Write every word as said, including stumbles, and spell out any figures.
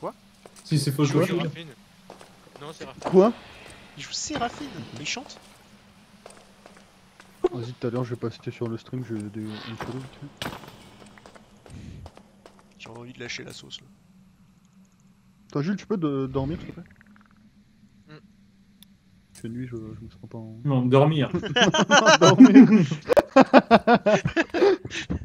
Quoi? Si c'est faux, Je joue toi. Séraphine. Non, Séraphine. Quoi? Il joue Séraphine, mais il chante. Vas-y, tout à l'heure, je vais passer sur le stream, je vais des... une follow vite fait. J'ai envie de lâcher la sauce là. Toi, Jules, tu peux de- dormir, s'il te plaît? Mm. Parce que nuit, je, je me sens pas en... Non, dormir. dormir.